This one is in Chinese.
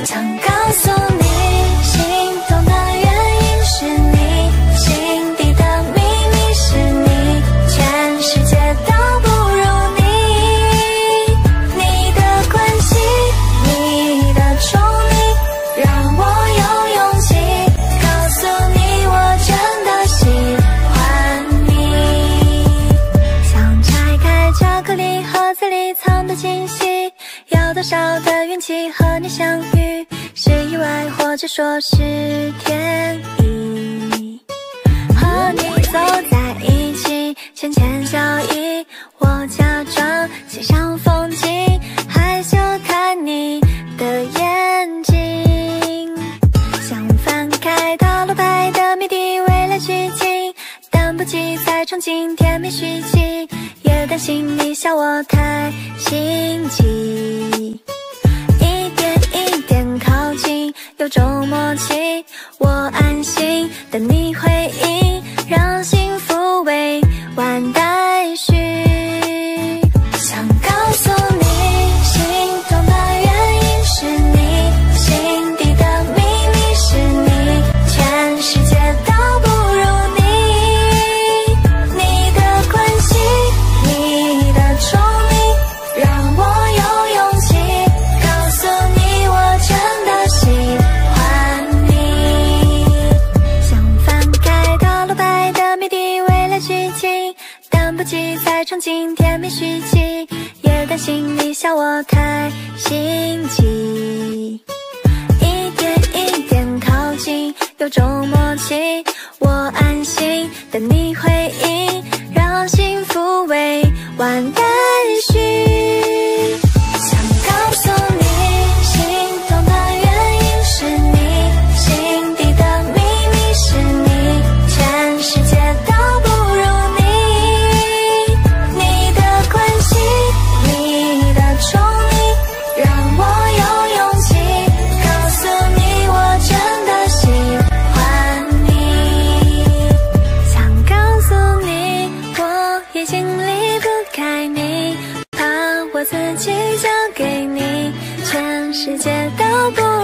想告诉你，心动的原因是你，心底的秘密是你，全世界都不如你。你的关心，你的宠溺，让我有勇气告诉你，我真的喜欢你。想拆开巧克力盒子里藏的惊喜，要多少的运气和你相遇，是意外或者说是天意。和你走在一起，牵牵小衣，我假装欣赏风景，害羞看你的眼睛。想翻开塔罗牌的谜底，未来剧情，等不及再憧憬甜蜜续集，也担心你笑我太心急。一点一点靠近，有种默契，我安心等你回应，让幸福未完待续。想告诉你，心动的原因是你，心底的秘密是你，全世界都不如你。你的关心，你的宠溺，让我有勇气告诉你，我真的喜欢你。想翻开塔罗牌的谜底，未来剧情，等不及再憧憬甜蜜续集，也担心你笑我太心急。一点一点靠近，有种默契，我安心等你回应，让幸福未完待续。想告诉你，心动的原因是你，心底的秘密是你，全世界都不如你。你的关心，你的宠溺，让我有勇气告诉你，我真的喜欢你。想告诉你，我已经离不开你，怕我自己交给你，全世界都不